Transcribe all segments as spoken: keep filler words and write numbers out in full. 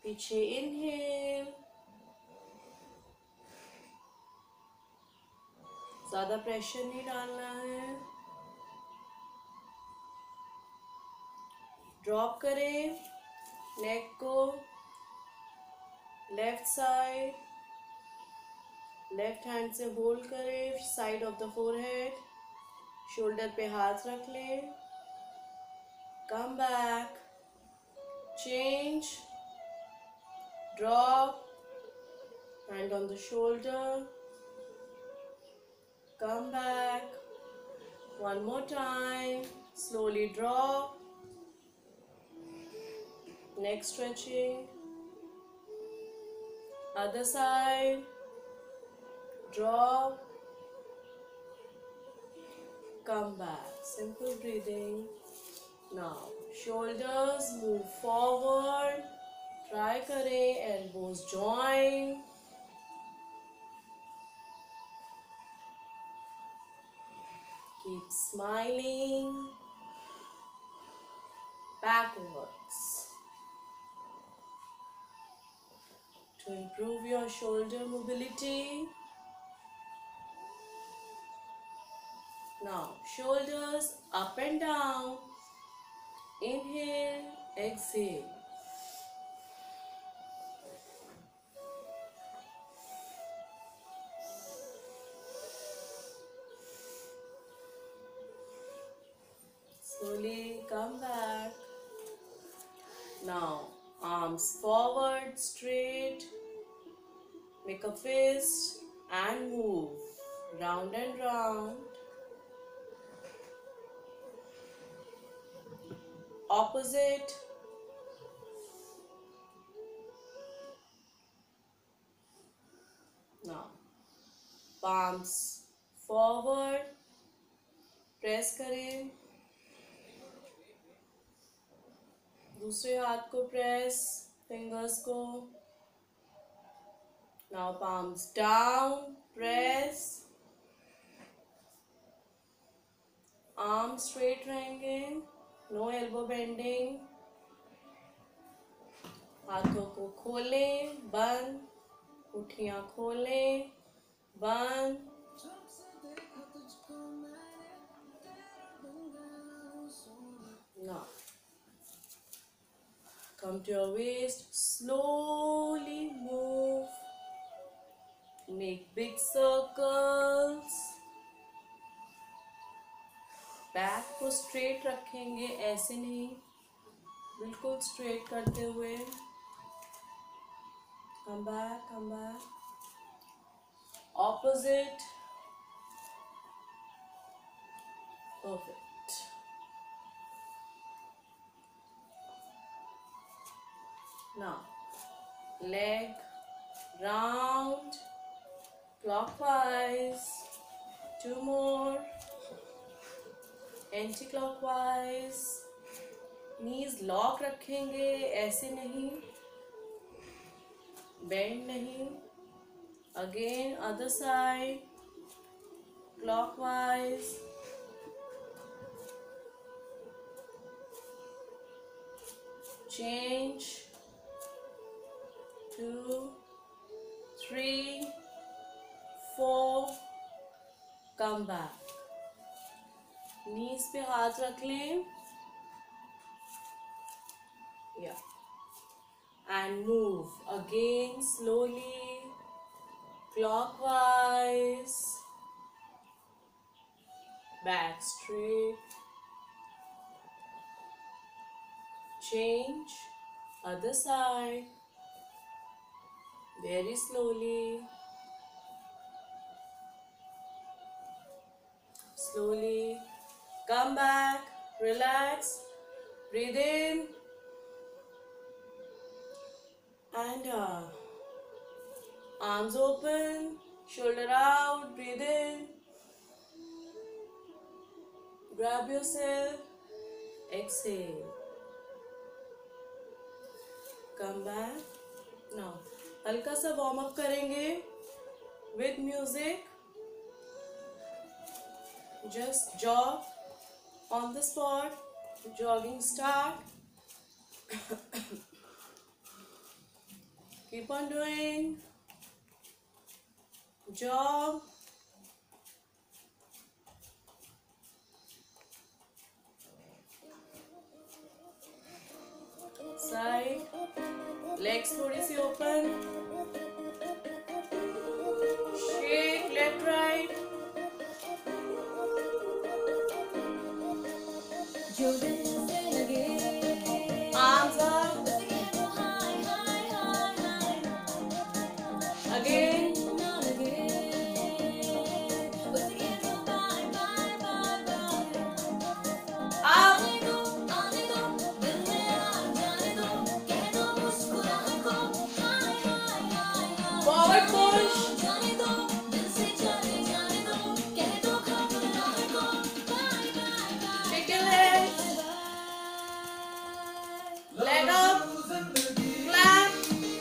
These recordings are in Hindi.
पीछे इनहेल, ज्यादा प्रेशर नहीं डालना है। ड्रॉप करें नेक को, लेफ्ट साइड, लेफ्ट हैंड से होल्ड करें side of the forehead, shoulder पे हाथ रख लें, come back, change, drop, hand on the shoulder, come back, one more time, slowly drop, neck stretching, other side, drop, come back, simple breathing. Now shoulders move forward, try करें, elbows join, keep smiling, backwards. To improve your shoulder mobility, now shoulders up and down, inhale, exhale. Slowly come back. Now arms forward, straight. Make a fist and move round and round. Opposite. Now palms forward. Press करें. दूसरे हाथ को press, fingers को. Now palms down, press. Arms straight रहेंगे, no elbow bending. हाथों को खोलें, बंद. मुट्ठियाँ खोलें, बंद. Now come to your waist, slowly move. Make big circles. Back को स्ट्रेट रखेंगे, ऐसे नहीं, बिल्कुल स्ट्रेट करते हुए. Come back, come back. Opposite. Perfect. Now, leg round, clockwise. Two more. Anti-clockwise. Knees lock रखेंगे, ऐसे नहीं, bend नहीं. Again, other side, clockwise. Change. Two, three, four. Come back. Knees पे हाथ रख लें. Yeah. And move again slowly, clockwise. Back straight. Change. Other side. Very slowly. Slowly. Come back. Relax. Breathe in. And uh, arms open. Shoulder out. Breathe in. Grab yourself. Exhale. Come back. Now, हल्का सा वार्म अप करेंगे with music. Just jog on the spot. Jogging start. Keep on doing. Good job. Side. Legs थोड़ी सी open. Shake left right. Arms up. Again. Up. Forward push. Shake your legs. Leg up. Clap.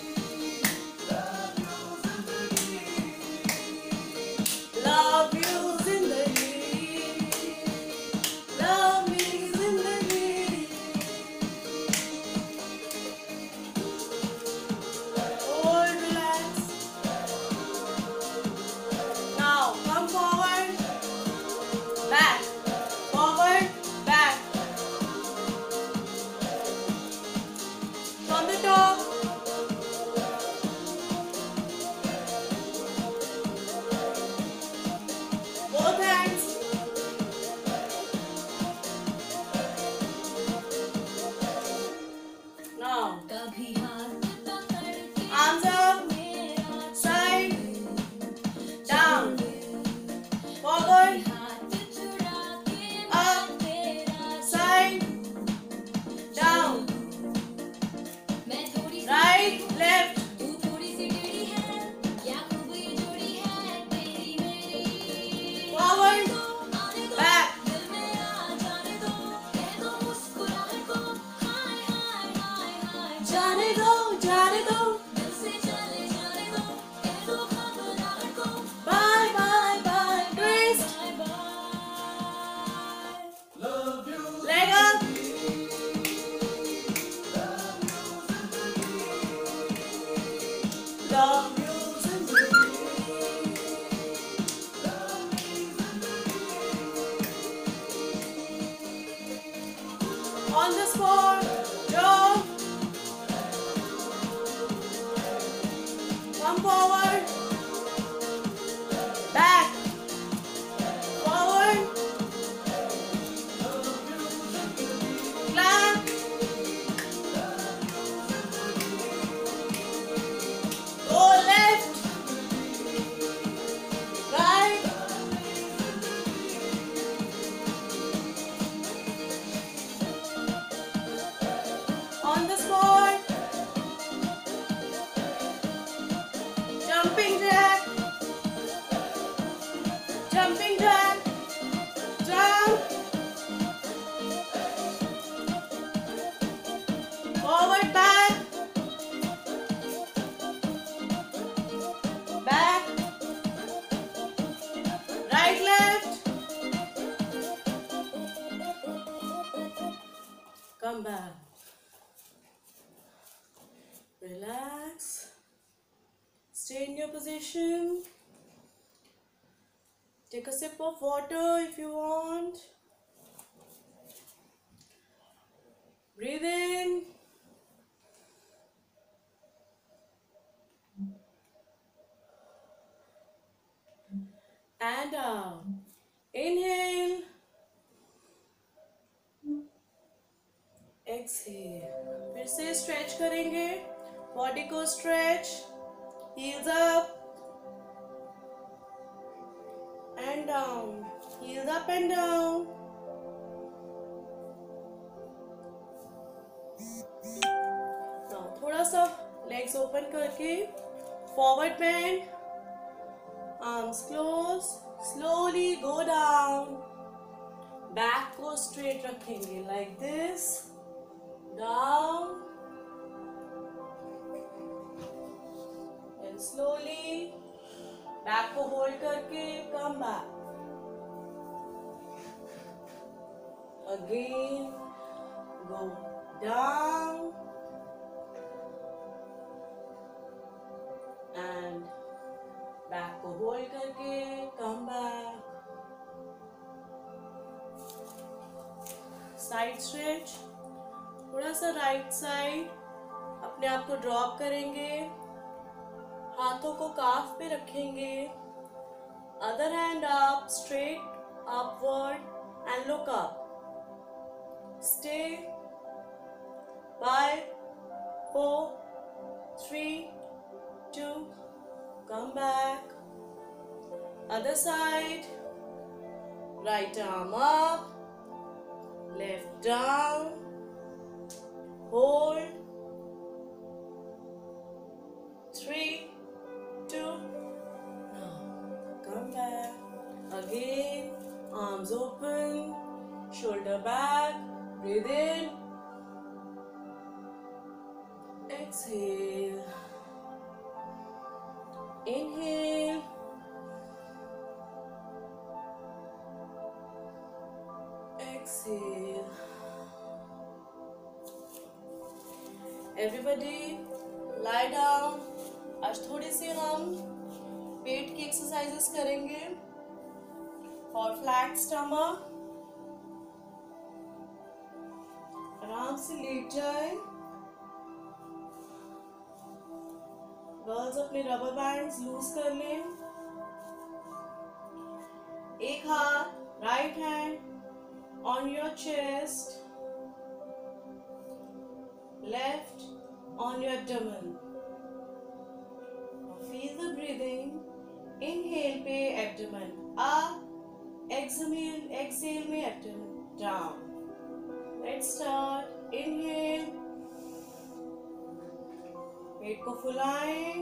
Love you zindagi. Love me zindagi. Hold, relax. Now come forward. Back. Forward. Back. From the top. Both hands. Now. Arms up. Side. Down. Forward. Up. Side. Down. Right. Left. Forward. Back. जाने दो, जाने दो. Bye, bye, bye. Twist. Leg up. Love you zindagi. On the spot. Jump. Come forward. Back. Forward. Clap. Go left. Right. On the spot. Jumping jack. Jumping jack. Jump. Forward, back. Back. Right, left. Come back. Relax. Stay in your position. Take a sip of water if you want. Breathe in. And out. Inhale. Exhale. फिर से stretch करेंगे. Body को stretch. Heels up. And down. Heels up and down. Now थोड़ा सा legs open करके forward bend. Arms close. Slowly go down. Back को straight रखेंगे like this. Down. And slowly back को hold करके come back. Again. Go down. Side stretch, थोड़ा सा राइट साइड, अपने आप को ड्रॉप करेंगे, हाथों को काफ पे रखेंगे, other hand up, straight upward and look up. Stay. Five, four, three, two, come back. Other side. Right arm up, left down, hold. Three, two, now come back. Again, arms open, shoulder back, breathe in. Exhale. Inhale. Exhale. Everybody lie down. आज थोड़ी सी हम पेट की एक्सरसाइजेस करेंगे. For flat stomach. आराम से लेट जाए. गर्ल्स अपने रबर बैंड्स लूज कर लें. एक हाथ right hand on your chest, left on your abdomen. Feel the breathing. Inhale पे एब्डोमेन अप, एक्सहेल एक्सहेल में abdomen down. Let's start. Inhale, पेट को फुलाएं.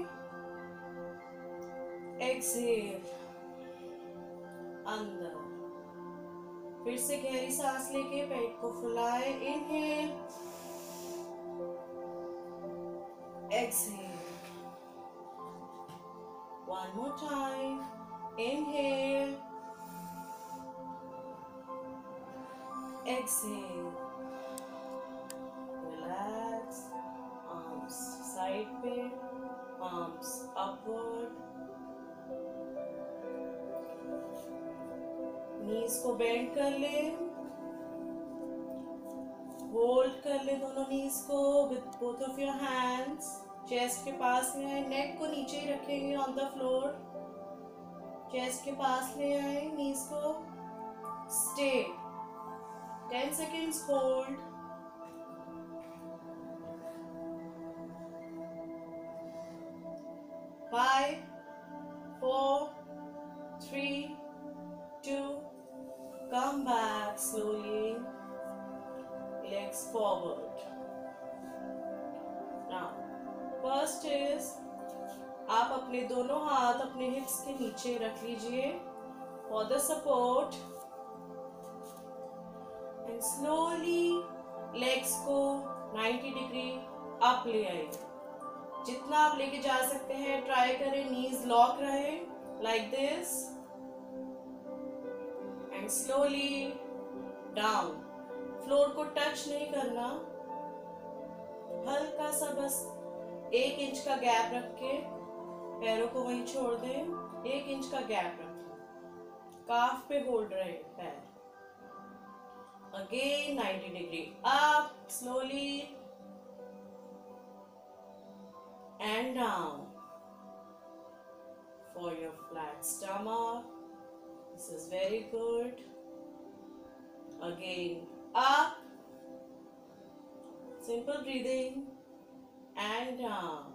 एक्सहेल, अंदर. फिर से गहरी सांस लेके पेट को फुलाएं. Inhale, exhale. One more time. Inhale, exhale. Relax. Arms side पे, आर्म्स अपवर्ड. नीज को बेंड कर ले. होल्ड कर ले दोनों नीज को with both of your hands. Chest के पास ले आए. नेक को नीचे ही रखेंगे ऑन द फ्लोर. चेस्ट के पास ले आए. नीज को stay. Ten seconds hold. Five, four, three, two, come back slowly. Legs forward. Now, first is आप अपने दोनों हाथ अपने हिप्स के नीचे रख लीजिए for the support. And slowly legs को ninety डिग्री अप ले आइए. जितना आप लेके जा सकते हैं ट्राई करें. नीज लॉक रहे like this and slowly down. Floor को टच नहीं करना. हल्का सा बस एक इंच का गैप रख के पैरों को वहीं छोड़ दें. एक इंच का गैप रखें. काफ पे होल्ड रहे पैर. Again ninety degree up. Slowly and down. For your flat stomach, this is very good. Again up, simple breathing, and down.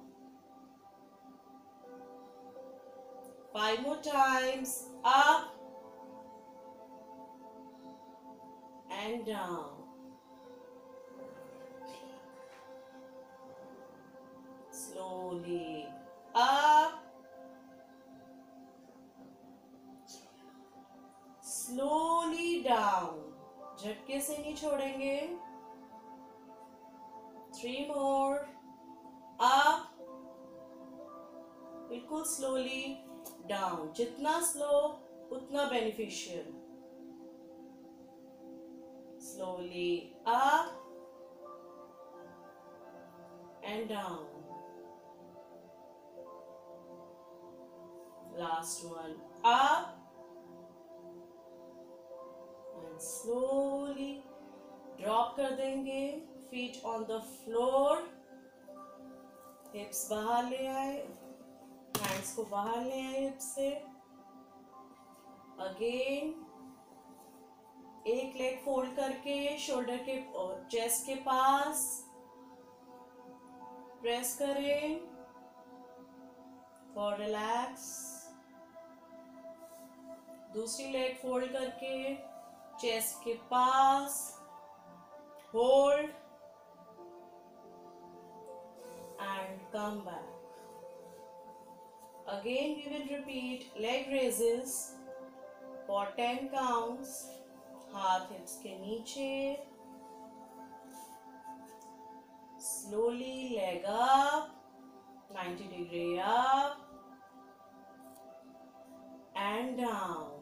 Five more times. Up and down. Slowly up, slowly down. झटके से नहीं छोड़ेंगे. Three more. Up, बिल्कुल slowly down. जितना slow उतना beneficial. Slowly up and down. Last one. Up and slowly drop कर देंगे, feet on the floor, hips बाहर ले आए, हैंड्स को बाहर ले आए हिप्स से। अगेन एक लेग फोल्ड करके शोल्डर के और चेस्ट के पास प्रेस करें फॉर रिलैक्स। दूसरी लेग फोल्ड करके चेस्ट के पास hold and come back. Again we will repeat leg raises for ten counts. हाथ हिप्स के नीचे, slowly leg up, ninety degree up and down.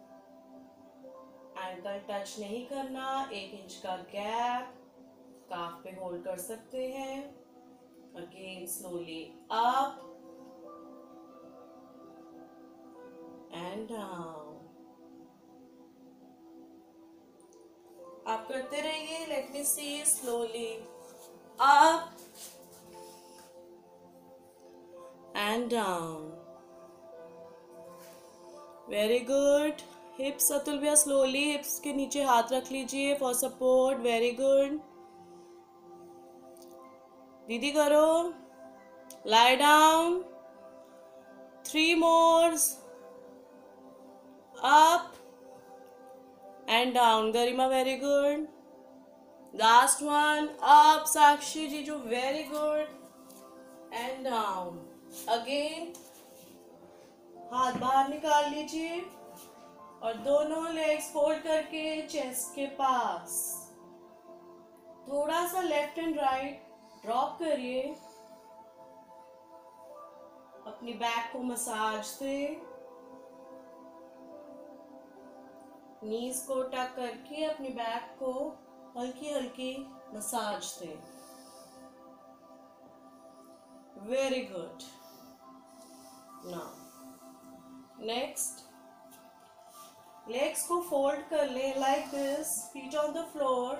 Ankle touch नहीं करना, एक इंच का गैप, काफ पे होल्ड कर सकते हैं। Again slowly up and down. आप करते रहिए। Let me see, slowly up and down. Very good. Hips Atul भैया स्लोली हिप्स के नीचे हाथ रख लीजिए फॉर सपोर्ट। वेरी गुड दीदी, करो। Lie down, three mores, up and down. Garima, very good. Last one, up. Sakshi Jiju, very good. And down. Again, हाथ बाहर निकाल लीजिए और दोनों लेग्स फोल्ड करके चेस्ट के पास थोड़ा सा लेफ्ट एंड राइट ड्रॉप करिए। अपनी बैक को मसाज दे, नीज को टक करके अपनी बैक को हल्की हल्की मसाज दें। Very good. Now next, legs को फोल्ड कर ले like this, feet on the floor.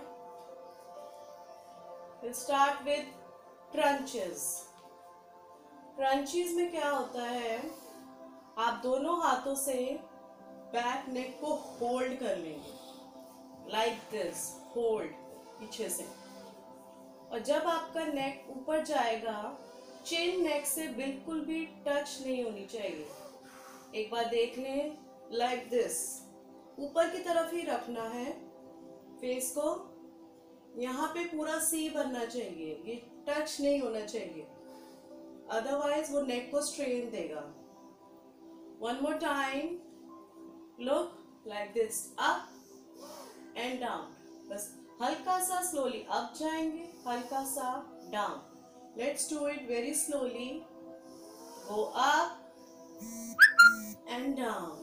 Will start with crunches. Crunches में क्या होता है, आप दोनों हाथों से बैक नेक को होल्ड कर लेंगे लाइक दिस, होल्ड पीछे से। और जब आपका नेक ऊपर जाएगा, चिन नेक से बिल्कुल भी टच नहीं होनी चाहिए। एक बार देख लें, लाइक दिस, ऊपर की तरफ ही रखना है फेस को। यहाँ पे पूरा सी बनना चाहिए, ये टच नहीं होना चाहिए, अदरवाइज वो नेक को स्ट्रेन देगा। One more time, look like this, up and down. बस हल्का सा स्लोली अप जाएंगे, हल्का सा down. Let's do it very slowly. Go up and down.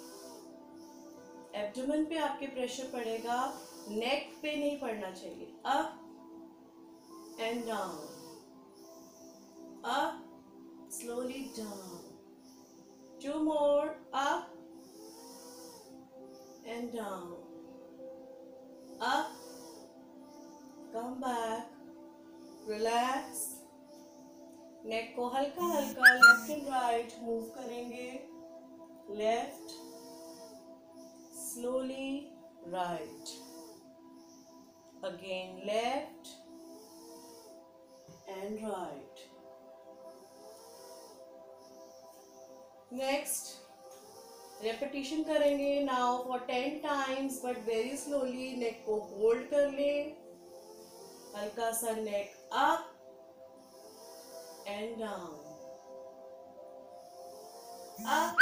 Abdomen पे आपके प्रेशर पड़ेगा, नेक पे नहीं पड़ना चाहिए। Up and down, up, slowly down. Two more, up and down, up, come back, relax। Neck को हल्का हल्का लेफ्ट एंड राइट मूव करेंगे। Left, slowly right, again left and right. Next repetition करेंगे now for ten times, but very slowly. Neck को होल्ड कर ले, हल्का सा neck up and down, up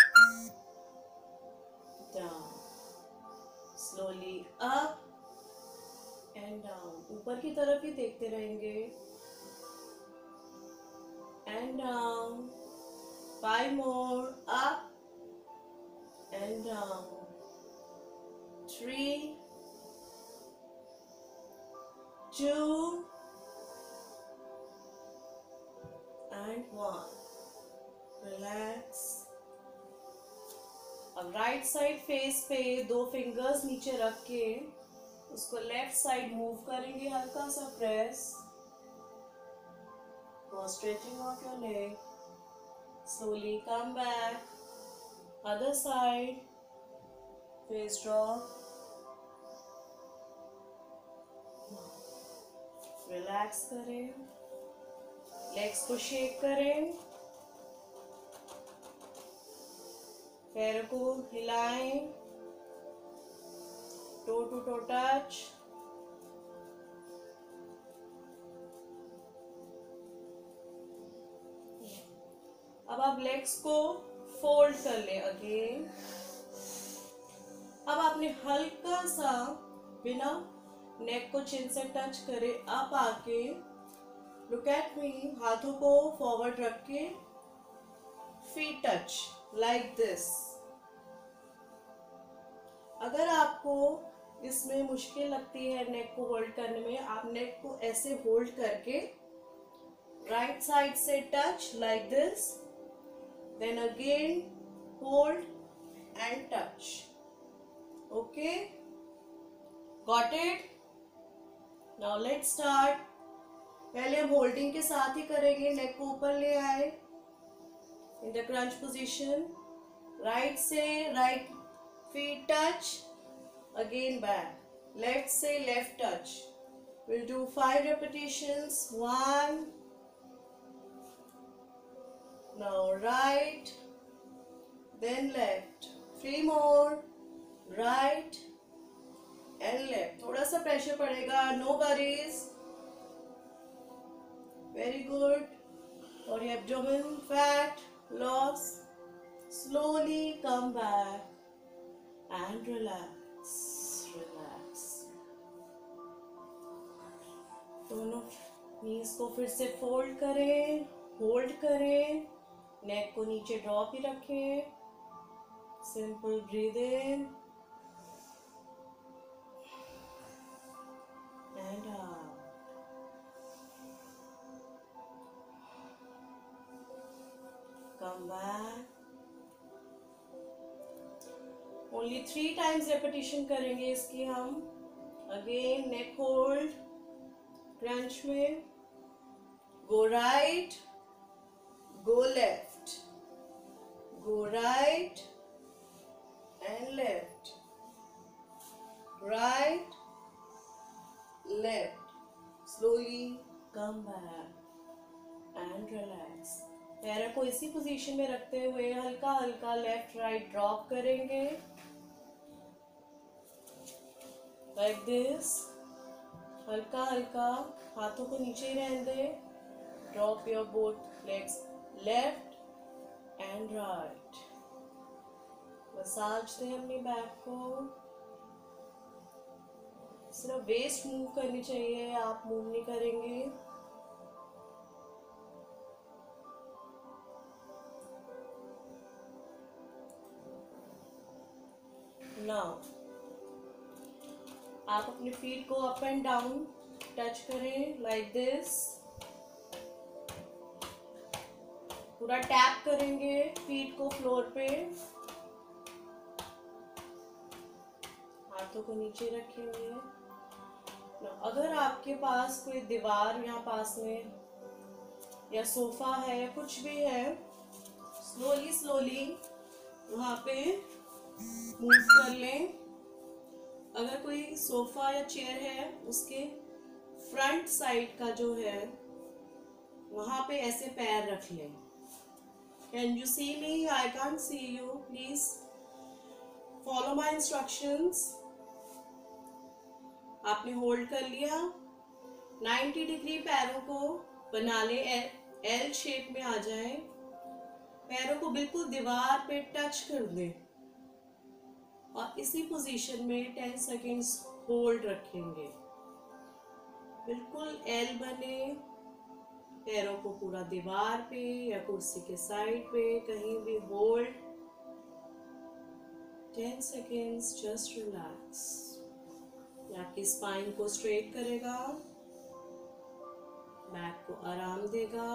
down, slowly up and down. ऊपर की तरफ ही देखते रहेंगे। And down, five more, up and down, three, two and one. Relax। अब राइट साइड फेस पे दो फिंगर्स नीचे रख के उसको लेफ्ट साइड मूव करेंगे, हल्का सा press for stretching of your leg. Slowly come back. Other side. Face drop. Relax करें. Legs को shake करें. पैरों को हिलाएं. Toe to toe touch. अब आप लेग्स को फोल्ड कर लें अगेन. अब आपने हल्का सा बिना नेक को चिन से टच करे आप आके लुक एट मी, हाथों को फॉरवर्ड रख के फीट टच लाइक दिस. अगर आपको इसमें मुश्किल लगती है नेक को होल्ड करने में, आप नेक को ऐसे होल्ड करके राइट साइड से touch like this. Then again hold and touch. Okay? Got it? Now let's start. पहले हम होल्डिंग के साथ ही करेंगे. नेक को ऊपर ले आए in the crunch position. Right से right feet touch. Again back. Left से left touch. We'll do five repetitions. One. Now right, then left. Three more. Right and left. थोड़ा सा प्रेशर पड़ेगा. No worries. Very good. For your abdomen fat loss. Slowly come back and relax. Relax. दोनों knees को फिर से fold करें, hold करें. नेक को नीचे ड्रॉप ही रखें. Simple breathe in and out. Come back. Only three times repetition करेंगे इसकी हम. अगेन नेक होल्ड क्रंच में. Go right, go left, go right and left, right, left. Slowly come back and relax. पैरों को इसी पोजीशन में रखते हुए हल्का हल्का लेफ्ट राइट ड्रॉप करेंगे like this. हल्का हल्का हाथों को नीचे ही रहने दें. Drop your both legs left and right. Massage दें अपनी बैक को. सिर्फ वेस्ट मूव करनी चाहिए, आप मूव नहीं करेंगे. नाउ आप अपने फीट को अप एंड डाउन टच करें लाइक दिस. पूरा टैप करेंगे फीट को फ्लोर पे. हाथों को नीचे रखेंगे. अगर आपके पास कोई दीवार यहाँ पास में या सोफा है या कुछ भी है, स्लोली स्लोली वहाँ पे मूव कर लें. अगर कोई सोफा या चेयर है उसके फ्रंट साइड का जो है वहाँ पे ऐसे पैर रख लें. Can you see me? I can't see you. Please follow my instructions. आपने होल्ड कर लिया. नाइंटी डिग्री पैरों को बना ले, एल शेप में आ जाए. पैरों को बिल्कुल दीवार पे टच कर दें और इसी पोजीशन में टेन सेकेंड्स होल्ड रखेंगे. बिल्कुल एल बने. पैरों को पूरा दीवार पे या कुर्सी के साइड पे कहीं भी hold. Ten seconds. Just relax. ये आपकी स्पाइन को स्ट्रेट करेगा, बैक को आराम देगा.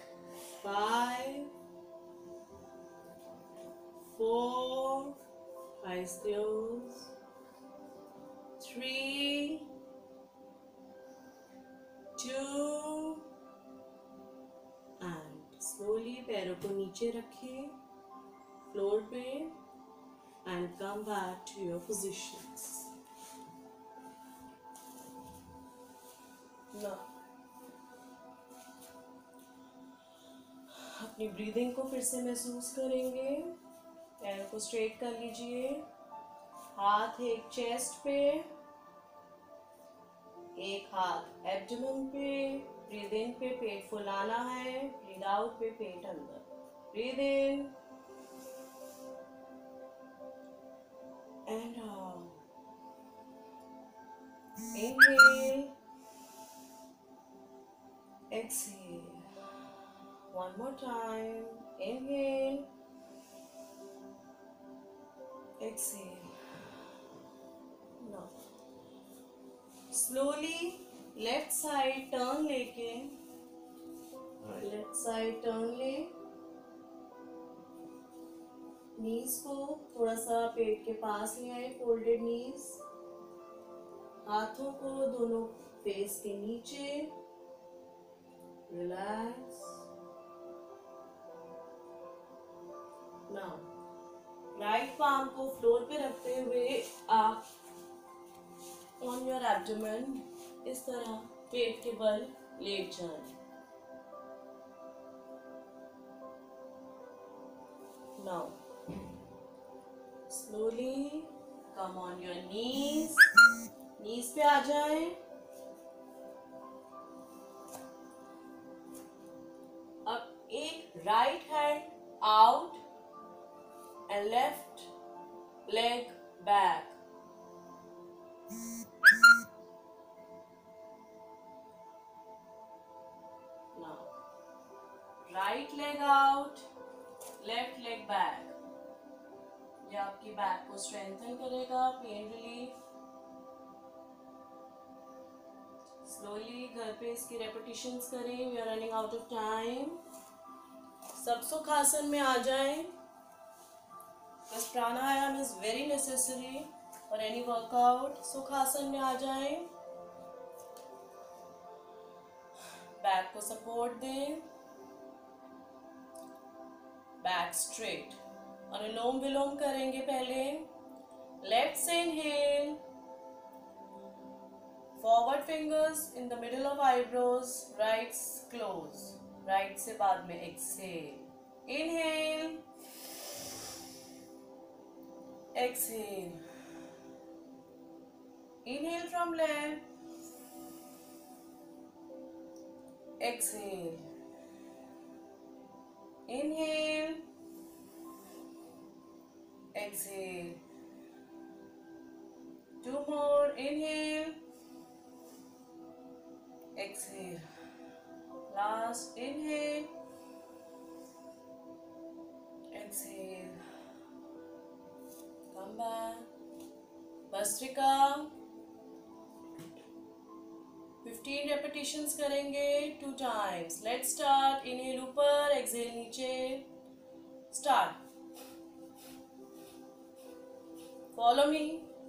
Five, four, Eyes closed. Three, two, and slowly पैरों को नीचे रखें फ्लोर पे and come back to your positions. Now, अपनी ब्रीदिंग को फिर से महसूस करेंगे. पैरों को स्ट्रेट कर लीजिए. हाथ एक चेस्ट पे, एक हाथ एब्डोमेन पे. ब्रीद इन पे पेट फुलाना है, ब्रीद आउट पे पेट अंदर. Breathe in and out. Inhale, exhale. One more time. Inhale, exhale. Now slowly left side turn लेके, लेफ्ट साइड टर्न ले. नीज को थोड़ा सा पेट के पास ले आए, फोल्डेड नीज. हाथों को दोनों फेस के नीचे. रिलैक्स. नाउ राइट पाम को फ्लोर पे रखते हुए आप ऑन योर एब्डोमेन इस तरह पेट के बल लेट जाएं. Now slowly come on your knees. Knees पे आ जाएं. अब एक right hand out and left leg back. Right leg out, left leg back. ये आपकी बैक को स्ट्रेंथन करेगा. Pain relief. स्लोली घर पे इसकी रेपिटेशंस करें. We are running out of time. सब सुखासन में आ जाएं. This pranayama is very necessary for any workout. Sukhasana में आ जाएं. बैक को सपोर्ट दें. Back straight. अनुलोम विलोम करेंगे पहले. लेफ्ट से inhale. Forward fingers in the middle of eyebrows. Right close. Right से बाद में exhale. Inhale, exhale. Inhale from left, exhale. Inhale, exhale. Two more. Inhale, exhale. Last. Inhale, exhale. Come back. Bastrika. fifteen repetitions करेंगे two times. Let's start. Inhale ऊपर, exhale नीचे. Start. Follow me.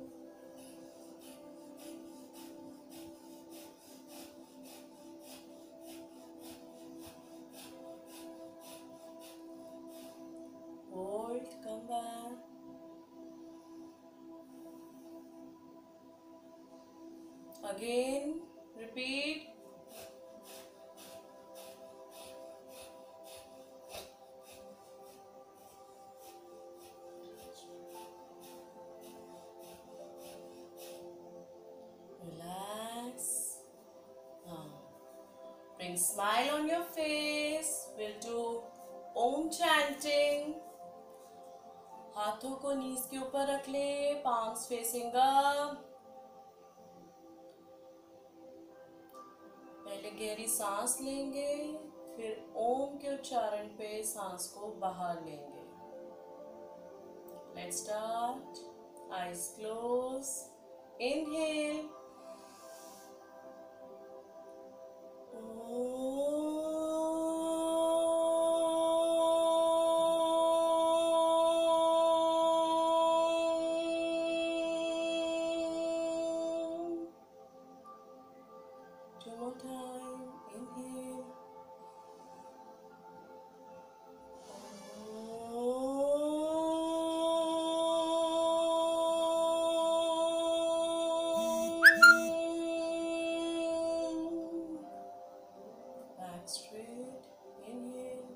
Hold. Come back. Again. Repeat. Relax. Now, bring smile on your face. We'll do Om chanting. हाथों को नीज के ऊपर रख ले. Palms facing up. पहले गहरी सांस लेंगे, फिर ओम के उच्चारण पे सांस को बाहर लेंगे. Let's start. Eyes close. Inhale. Two more time. Inhale. Back straight. Inhale.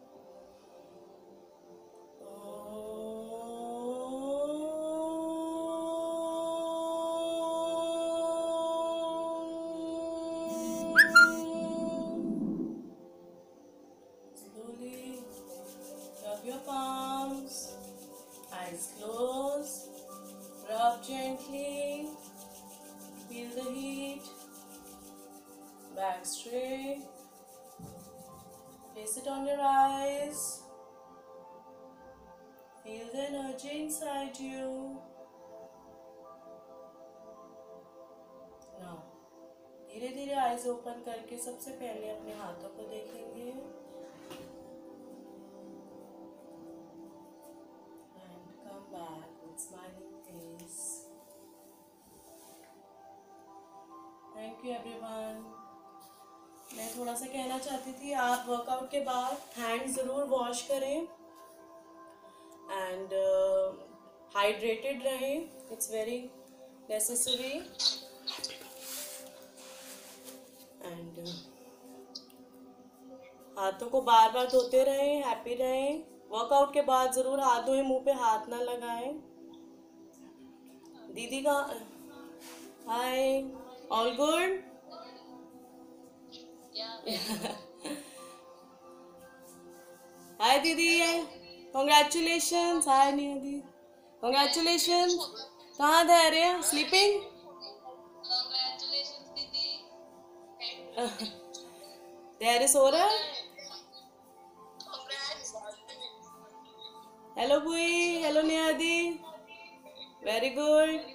Slowly rub your palms, eyes closed, rub gently, feel the heat, back straight, place it on your eyes, feel the energy inside you. Now, धीरे धीरे आईज ओपन करके सबसे पहले अपने हाथों को देखेंगे and come back with smiling face. Thank you everyone. मैं थोड़ा सा कहना चाहती थी, आप वर्कआउट के बाद हैंड ज़रूर वॉश करें एंड हाइड्रेटेड रहें. It's very necessary. एंड हाथों को बार बार धोते रहें, हैप्पी रहें. वर्कआउट के बाद ज़रूर हाथ धोएं, मुंह पे हाथ ना लगाएं. दीदी का हाय, ऑल गुड. हाय दीदी, कॉन्ग्रेचुलेशंस. हाय निया दी, कॉन्ग्रेचुलेशंस. कहाँ धैर्य? स्लीपिंग. धैर्य सो रहा है. हेलो बुई, हेलो निया दी. Very good.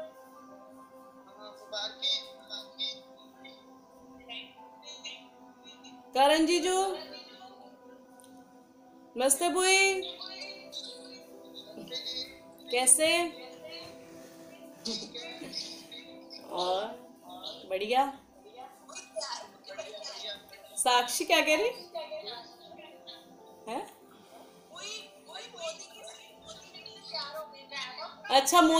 करण जीजू, नमस्ते बुई. कैसे? और बढ़िया. साक्षी क्या कह रही है? अच्छा.